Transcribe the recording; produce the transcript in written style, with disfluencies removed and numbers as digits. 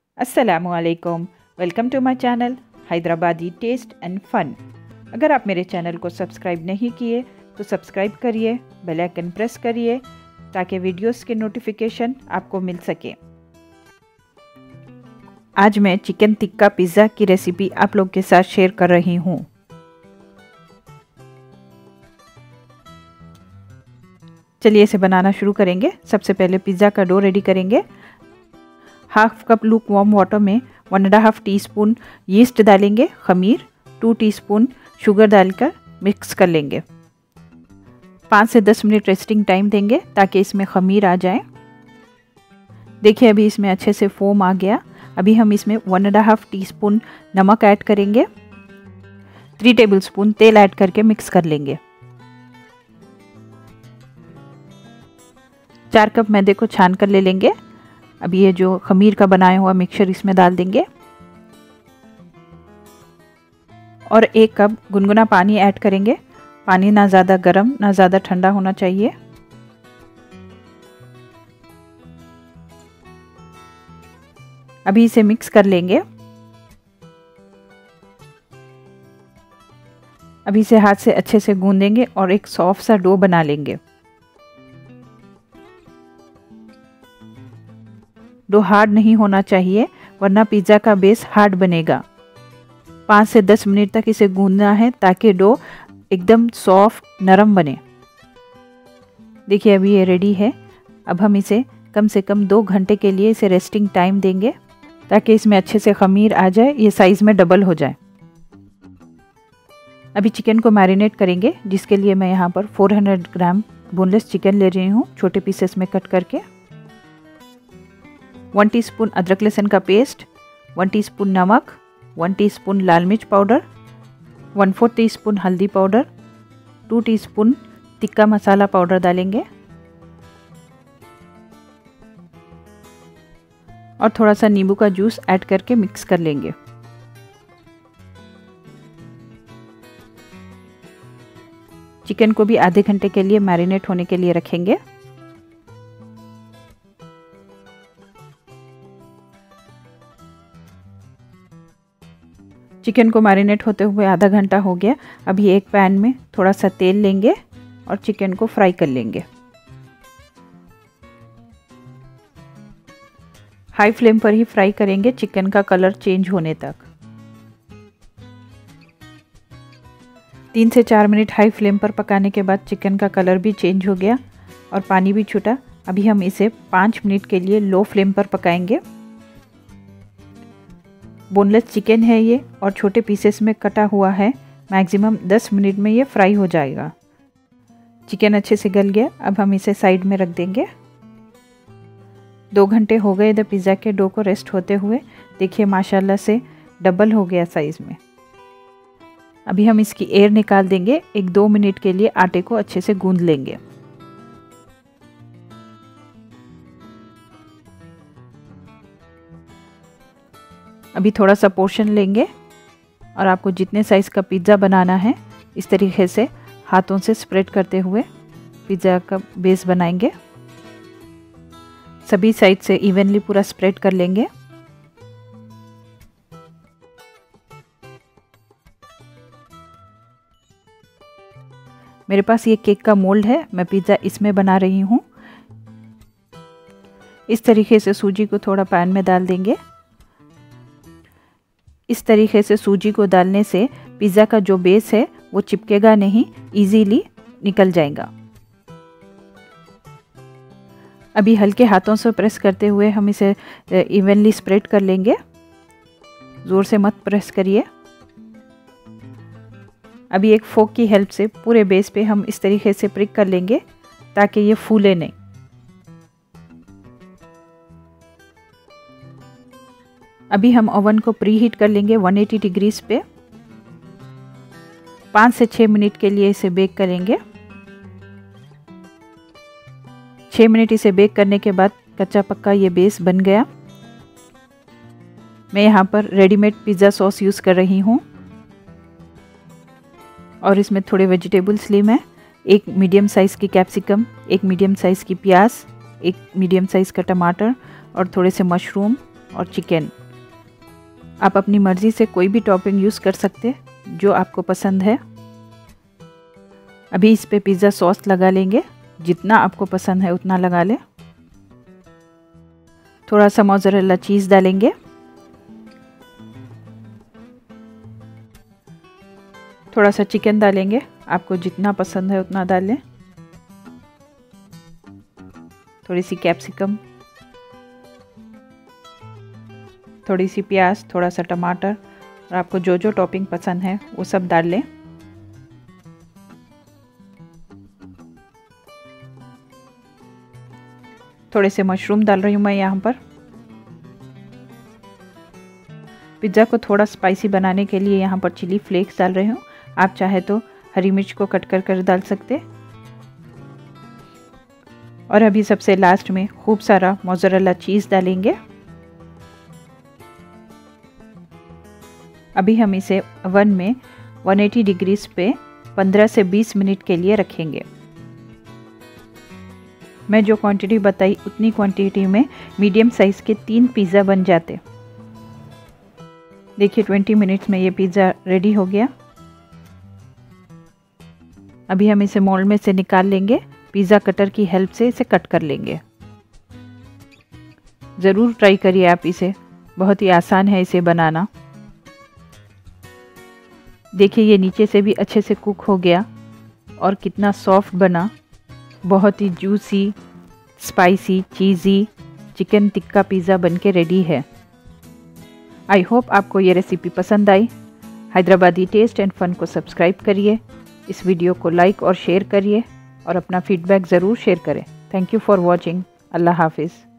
अस्सलामुअलैकुम, welcome to my channel Hyderabadi taste and fun. अगर आप मेरे चैनल को सब्सक्राइब नहीं किए तो सब्सक्राइब करिए, बेल आइकन प्रेस करिए ताकि वीडियोस के नोटिफिकेशन आपको मिल सके। आज मैं चिकन टिक्का पिज़्ज़ा की रेसिपी आप लोग के साथ शेयर कर रही हूँ। चलिए इसे बनाना शुरू करेंगे। सबसे पहले पिज़्ज़ा का डो रेडी करेंगे। Half cup lukewarm water में 1.5 टीस्पून यीस्ट डालेंगे, खमीर 2 टीस्पून शुगर डालकर मिक्स कर लेंगे। 5 से 10 मिनट रेस्टिंग टाइम देंगे ताकि इसमें खमीर आ जाए। देखिए अभी इसमें अच्छे से फोम आ गया। अभी हम इसमें 1.5 टीस्पून नमक ऐड करेंगे, 3 टेबलस्पून तेल ऐड करके मिक्स कर लेंगे। 4 कप मैदे को छान कर ले लेंगे। अभी ये जो खमीर का बनाया हुआ मिक्सचर इसमें डाल देंगे और 1 कप गुनगुना पानी ऐड करेंगे। पानी ना ज़्यादा गर्म ना ज़्यादा ठंडा होना चाहिए। अभी इसे मिक्स कर लेंगे। अभी इसे हाथ से अच्छे से गूंदेंगे और एक सॉफ्ट सा डो बना लेंगे। डो हार्ड नहीं होना चाहिए वरना पिज़्ज़ा का बेस हार्ड बनेगा। 5 से 10 मिनट तक इसे गूंदना है ताकि डो एकदम सॉफ्ट नरम बने। देखिए अभी ये रेडी है। अब हम इसे कम से कम 2 घंटे के लिए इसे रेस्टिंग टाइम देंगे ताकि इसमें अच्छे से खमीर आ जाए, ये साइज़ में डबल हो जाए। अभी चिकन को मैरिनेट करेंगे, जिसके लिए मैं यहाँ पर 400 ग्राम बोनलेस चिकन ले रही हूँ, छोटे पीसेस में कट करके। 1 टीस्पून अदरक लहसुन का पेस्ट, 1 टीस्पून नमक, 1 टीस्पून लाल मिर्च पाउडर, 1/4 टीस्पून हल्दी powder, 2 teaspoon tikka masala powder डालेंगे और थोड़ा सा नींबू का जूस ऐड करके मिक्स कर लेंगे। चिकन को भी आधे घंटे के लिए मैरिनेट होने के लिए रखेंगे। चिकन को मैरिनेट होते हुए आधा घंटा हो गया। अभी एक पैन में थोड़ा सा तेल लेंगे और चिकन को फ्राई कर लेंगे। हाई फ्लेम पर ही फ्राई करेंगे चिकन का कलर चेंज होने तक। 3 से 4 मिनट हाई फ्लेम पर पकाने के बाद चिकन का कलर भी चेंज हो गया और पानी भी छूटा। अभी हम इसे 5 मिनट के लिए लो फ्लेम पर पकाएंगे। बोनलेस चिकन है ये और छोटे पीसेस में कटा हुआ है। मैक्सिमम 10 मिनट में ये फ्राई हो जाएगा। चिकन अच्छे से गल गया। अब हम इसे साइड में रख देंगे। 2 घंटे हो गए इधर पिज़्ज़ा के डो को रेस्ट होते हुए। देखिए माशाल्लाह से डबल हो गया साइज़ में। अभी हम इसकी एयर निकाल देंगे। 1-2 मिनट के लिए आटे को अच्छे से गूंद लेंगे। अभी थोड़ा सा पोर्शन लेंगे और आपको जितने साइज़ का पिज़्ज़ा बनाना है इस तरीके से हाथों से स्प्रेड करते हुए पिज़्ज़ा का बेस बनाएंगे। सभी साइड से इवनली पूरा स्प्रेड कर लेंगे। मेरे पास ये केक का मोल्ड है, मैं पिज़्ज़ा इसमें बना रही हूँ। इस तरीके से सूजी को थोड़ा पैन में डाल देंगे। इस तरीके से सूजी को डालने से पिज़्ज़ा का जो बेस है वो चिपकेगा नहीं, इजीली निकल जाएगा। अभी हल्के हाथों से प्रेस करते हुए हम इसे इवनली स्प्रेड कर लेंगे। ज़ोर से मत प्रेस करिए। अभी एक फोक की हेल्प से पूरे बेस पे हम इस तरीके से प्रिक कर लेंगे ताकि ये फूले नहीं। अभी हम ओवन को प्री हीट कर लेंगे 180 डिग्रीज पे। 5 से 6 मिनट के लिए इसे बेक करेंगे। 6 मिनट इसे बेक करने के बाद कच्चा पक्का ये बेस बन गया। मैं यहाँ पर रेडीमेड पिज़्ज़ा सॉस यूज़ कर रही हूँ और इसमें थोड़े वेजिटेबल्स लिए मैं। 1 मीडियम साइज़ की कैप्सिकम, 1 मीडियम साइज़ की प्याज, 1 मीडियम साइज़ का टमाटर और थोड़े से मशरूम और चिकन आप अपनी मर्ज़ी से कोई भी टॉपिंग यूज़ कर सकते जो आपको पसंद है। अभी इस पे पिज़्ज़ा सॉस लगा लेंगे, जितना आपको पसंद है उतना लगा लें। थोड़ा सा मोज़रेला चीज़ डालेंगे, थोड़ा सा चिकन डालेंगे, आपको जितना पसंद है उतना डालें। थोड़ी सी कैप्सिकम, थोड़ी सी प्याज, थोड़ा सा टमाटर, और आपको जो जो टॉपिंग पसंद है वो सब डाल लें। थोड़े से मशरूम डाल रही हूँ मैं यहाँ पर। पिज़्ज़ा को थोड़ा स्पाइसी बनाने के लिए यहाँ पर चिली फ्लेक्स डाल रही हूँ। आप चाहे तो हरी मिर्च को कट कर डाल सकते। और अभी सबसे लास्ट में खूब सारा मोज़रेला चीज़ डालेंगे। अभी हम इसे ओवन में 180 डिग्रीज पे 15 से 20 मिनट के लिए रखेंगे। मैं जो क्वांटिटी बताई उतनी क्वांटिटी में मीडियम साइज़ के 3 पिज़्ज़ा बन जाते। देखिए 20 मिनट्स में ये पिज़्ज़ा रेडी हो गया। अभी हम इसे मोल्ड में से निकाल लेंगे। पिज़्ज़ा कटर की हेल्प से इसे कट कर लेंगे। ज़रूर ट्राई करिए आप इसे, बहुत ही आसान है इसे बनाना। देखिए ये नीचे से भी अच्छे से कुक हो गया और कितना सॉफ्ट बना। बहुत ही juicy, spicy, cheesy chicken tikka pizza बनके रेडी है। आई होप आपको ये रेसिपी पसंद आई। हैदराबादी टेस्ट एंड फन को सब्सक्राइब करिए, इस वीडियो को लाइक और शेयर करिए और अपना फीडबैक ज़रूर शेयर करें। Thank you for watching. अल्लाह हाफिज़।